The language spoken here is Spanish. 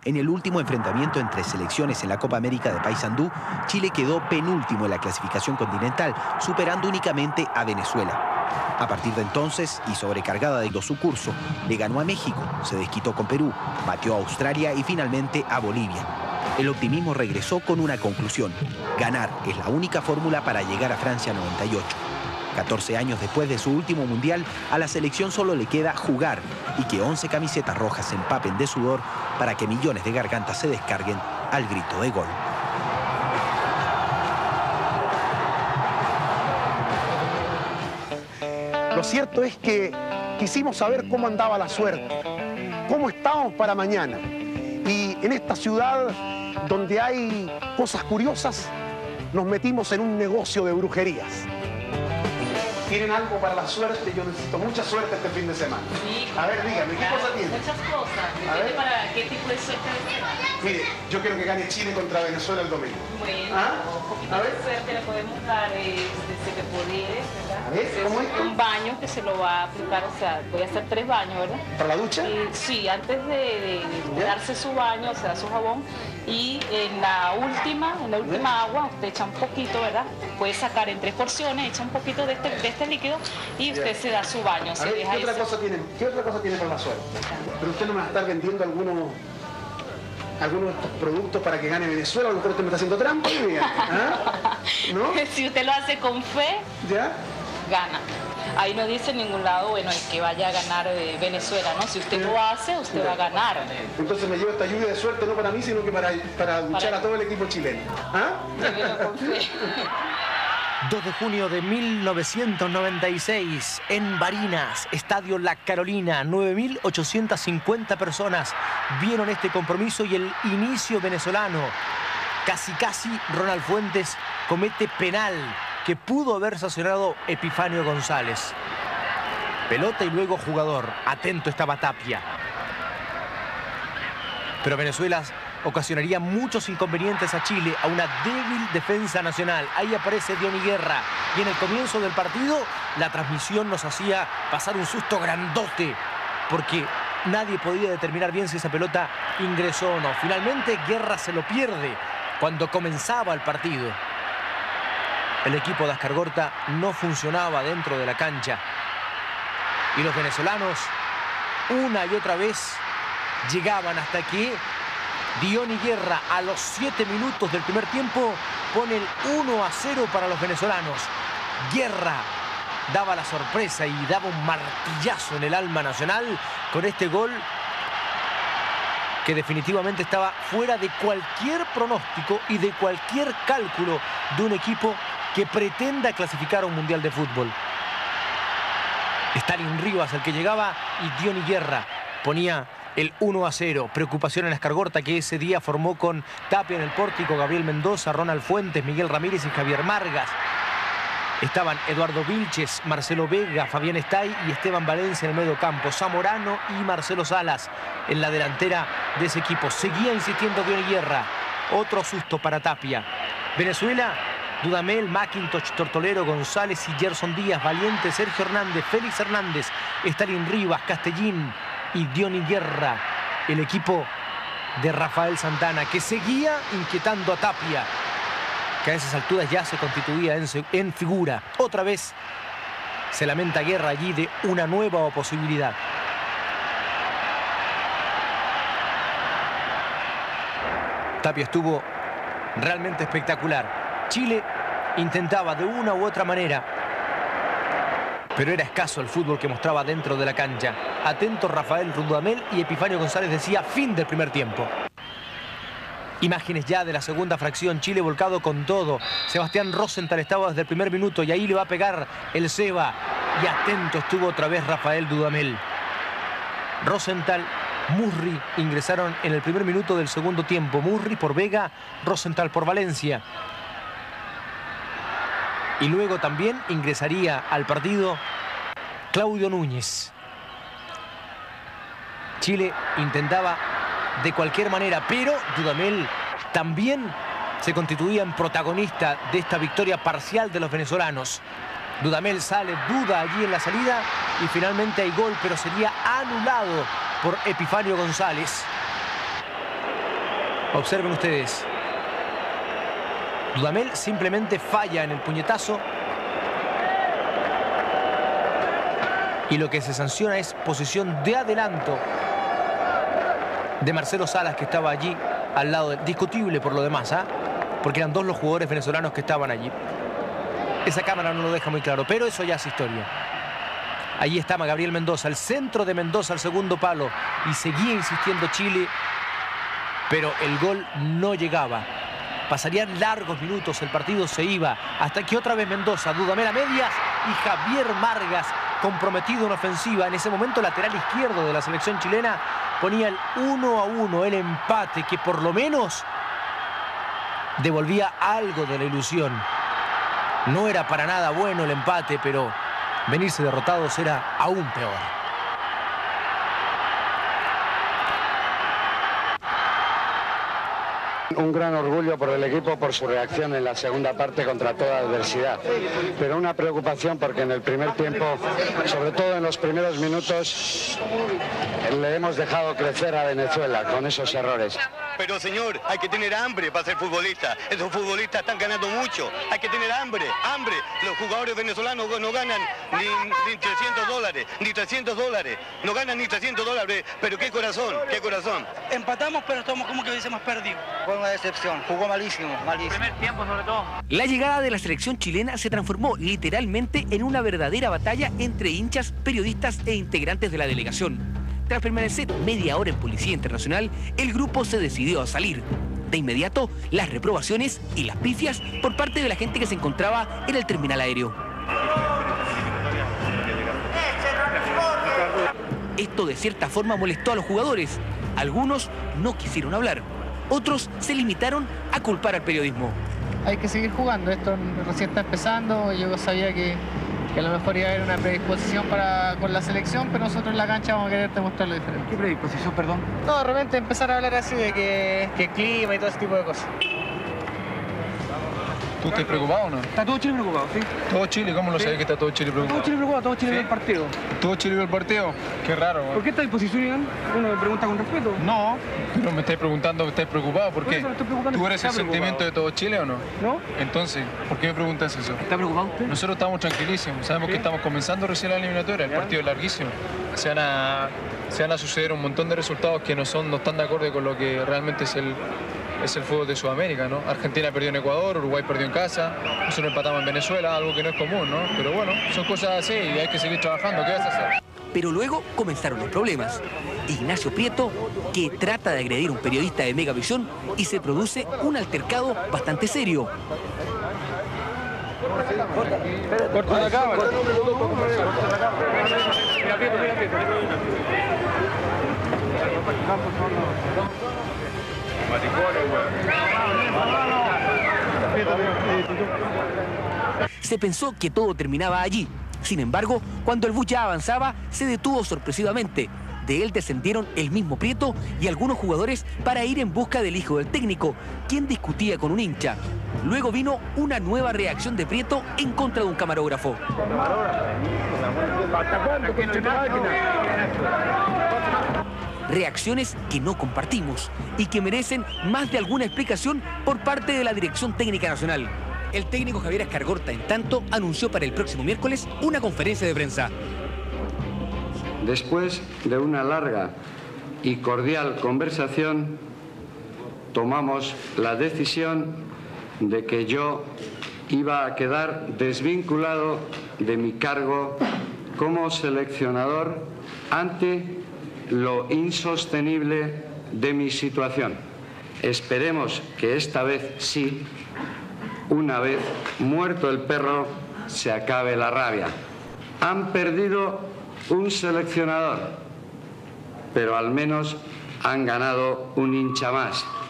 En el último enfrentamiento entre selecciones en la Copa América de Paysandú, Chile quedó penúltimo en la clasificación continental, superando únicamente a Venezuela. A partir de entonces, y sobrecargada de su curso, le ganó a México, se desquitó con Perú, batió a Australia y finalmente a Bolivia. El optimismo regresó con una conclusión: ganar es la única fórmula para llegar a Francia 98. 14 años después de su último mundial, a la selección solo le queda jugar y que 11 camisetas rojas se empapen de sudor para que millones de gargantas se descarguen al grito de gol. Lo cierto es que quisimos saber cómo andaba la suerte, cómo estábamos para mañana. Y en esta ciudad donde hay cosas curiosas, nos metimos en un negocio de brujerías. ¿Tienen algo para la suerte? Yo necesito mucha suerte este fin de semana. Sí, a ver, dígame, ¿qué cosa tiene? Muchas cosas. Depende para qué tipo de suerte desea. Mire, yo quiero que gane Chile contra Venezuela el domingo. Bueno, ¿Ah? un poquito de suerte le podemos dar de poderes, ¿verdad? A ver, ¿cómo es? Un baño que se lo va a aplicar, o sea, voy a hacer 3 baños, ¿verdad? ¿Para la ducha? Sí, antes de darse su baño, se da su jabón. Y en la última agua, usted echa un poquito, ¿verdad? Puede sacar en 3 porciones, echa un poquito de este líquido y usted se da su baño. A ver, ¿qué otra cosa tiene para la suerte? Pero usted no me va a estar vendiendo algunos de estos productos para que gane Venezuela. A lo mejor usted me está haciendo trampa. ¿Ah? ¿No? Si usted lo hace con fe, ¿ya? Gana. Ahí no dice en ningún lado, bueno, el que vaya a ganar Venezuela, ¿no? Si usted lo hace, usted va a ganar. Entonces me llevo esta lluvia de suerte no para mí, sino que para duchar a todo el equipo chileno. ¿Ah? 2 de junio de 1996, en Barinas, Estadio La Carolina, 9.850 personas vieron este compromiso y el inicio venezolano. Casi Ronald Fuentes comete penal que pudo haber sancionado Epifanio González. Pelota y luego jugador. Atento estaba Tapia. Pero Venezuela ocasionaría muchos inconvenientes a Chile, a una débil defensa nacional. Ahí aparece Diony Guerra. Y en el comienzo del partido, la transmisión nos hacía pasar un susto grandote, porque nadie podía determinar bien si esa pelota ingresó o no. Finalmente, Guerra se lo pierde cuando comenzaba el partido. El equipo de Ascargorta no funcionaba dentro de la cancha. Y los venezolanos, una y otra vez, llegaban hasta que Diony Guerra, a los 7 minutos del primer tiempo, pone el 1-0 para los venezolanos. Guerra daba la sorpresa y daba un martillazo en el alma nacional con este gol que definitivamente estaba fuera de cualquier pronóstico y de cualquier cálculo de un equipo que pretenda clasificar a un mundial de fútbol. Stalin Rivas el que llegaba y Diony Guerra ponía el 1-0. Preocupación en Ascargorta, que ese día formó con Tapia en el pórtico, Gabriel Mendoza, Ronald Fuentes, Miguel Ramírez y Javier Margas. Estaban Eduardo Vilches, Marcelo Vega, Fabián Estay y Esteban Valencia en el medio campo. Zamorano y Marcelo Salas en la delantera de ese equipo. Seguía insistiendo Diony Guerra. Otro susto para Tapia. Venezuela: Dudamel, McIntosh, Tortolero, González y Gerson Díaz, Valiente, Sergio Hernández, Félix Hernández, Stalin Rivas, Castellín y Diony Guerra. El equipo de Rafael Santana, que seguía inquietando a Tapia, que a esas alturas ya se constituía en figura. Otra vez se lamenta Guerra allí de una nueva posibilidad. Tapia estuvo realmente espectacular. Chile intentaba de una u otra manera, pero era escaso el fútbol que mostraba dentro de la cancha. Atento Rafael Dudamel y Epifanio González decía: fin del primer tiempo. Imágenes ya de la segunda fracción. Chile volcado con todo. Sebastián Rosenthal estaba desde el primer minuto y ahí le va a pegar el Seba. Y atento estuvo otra vez Rafael Dudamel. Rosenthal, Murri ingresaron en el primer minuto del segundo tiempo. Murri por Vega, Rosenthal por Valencia. Y luego también ingresaría al partido Claudio Núñez. Chile intentaba de cualquier manera, pero Dudamel también se constituía en protagonista de esta victoria parcial de los venezolanos. Dudamel sale, duda allí en la salida y finalmente hay gol, pero sería anulado por Epifanio González. Observen ustedes. Dudamel simplemente falla en el puñetazo. Y lo que se sanciona es posición de adelanto de Marcelo Salas, que estaba allí al lado, discutible por lo demás, ¿ah? Porque eran dos los jugadores venezolanos que estaban allí. Esa cámara no lo deja muy claro, pero eso ya es historia. Allí estaba Gabriel Mendoza, el centro de Mendoza al segundo palo. Y seguía insistiendo Chile, pero el gol no llegaba. Pasarían largos minutos, el partido se iba, hasta que otra vez Mendoza, Dudamel a medias y Javier Margas, comprometido en ofensiva. En ese momento lateral izquierdo de la selección chilena, ponía el 1-1, el empate que por lo menos devolvía algo de la ilusión. No era para nada bueno el empate, pero venirse derrotados era aún peor. Un gran orgullo por el equipo, por su reacción en la segunda parte contra toda adversidad. Pero una preocupación porque en el primer tiempo, sobre todo en los primeros minutos, le hemos dejado crecer a Venezuela con esos errores. Pero señor, hay que tener hambre para ser futbolista. Esos futbolistas están ganando mucho. Hay que tener hambre, hambre. Los jugadores venezolanos no ganan ni $300, ni $300. No ganan ni $300. Pero qué corazón, qué corazón. Empatamos, pero estamos como que hubiésemos perdido. Fue una decepción, jugó malísimo, malísimo. Primer tiempo sobre todo. La llegada de la selección chilena se transformó literalmente en una verdadera batalla entre hinchas, periodistas e integrantes de la delegación. Tras permanecer media hora en Policía Internacional, el grupo se decidió a salir. De inmediato, las reprobaciones y las pifias por parte de la gente que se encontraba en el terminal aéreo. Esto de cierta forma molestó a los jugadores. Algunos no quisieron hablar. Otros se limitaron a culpar al periodismo. Hay que seguir jugando, esto recién está empezando. Yo sabía que a lo mejor iba a haber una predisposición con la selección, pero nosotros en la cancha vamos a querer demostrar lo diferente. ¿Qué predisposición, perdón? No, de repente empezar a hablar así de que el clima y todo ese tipo de cosas. ¿Tú estás preocupado o no? Está todo Chile preocupado, ¿sí? Todo Chile, ¿cómo lo sabes que está todo Chile preocupado? Todo Chile preocupado, todo Chile ¿Sí? ve el partido. ¿Todo Chile ve el partido? Qué raro, ¿no? ¿Por qué esta disposición, Iván? Uno me pregunta con respeto. No, pero me estáis preguntando, ¿estás preocupado? ¿Por qué? Eso me estoy preguntando. ¿Tú eres el ¿Está sentimiento preocupado? de todo Chile o no? ¿No? Entonces, ¿por qué me preguntas eso? ¿Está preocupado usted? Nosotros estamos tranquilísimos, sabemos que estamos comenzando recién la eliminatoria, el partido es larguísimo. Se van a suceder un montón de resultados que no están de acuerdo con lo que realmente es el fútbol de Sudamérica, ¿no? Argentina perdió en Ecuador, Uruguay perdió en casa, nosotros empatamos en Venezuela, algo que no es común, ¿no? Pero bueno, son cosas así y hay que seguir trabajando, ¿qué vas a hacer? Pero luego comenzaron los problemas. Ignacio Prieto, que trata de agredir a un periodista de Megavisión, y se produce un altercado bastante serio. Corta la cámara. Mira, Prieto. Se pensó que todo terminaba allí. Sin embargo, cuando el bus ya avanzaba, se detuvo sorpresivamente. De él descendieron el mismo Prieto y algunos jugadores para ir en busca del hijo del técnico, quien discutía con un hincha. Luego vino una nueva reacción de Prieto en contra de un camarógrafo. Reacciones que no compartimos y que merecen más de alguna explicación por parte de la Dirección Técnica Nacional. El técnico Javier Escargorta, en tanto, anunció para el próximo miércoles una conferencia de prensa. Después de una larga y cordial conversación, tomamos la decisión de que yo iba a quedar desvinculado de mi cargo como seleccionador ante lo insostenible de mi situación. Esperemos que esta vez sí, una vez muerto el perro, se acabe la rabia. Han perdido un seleccionador, pero al menos han ganado un hincha más.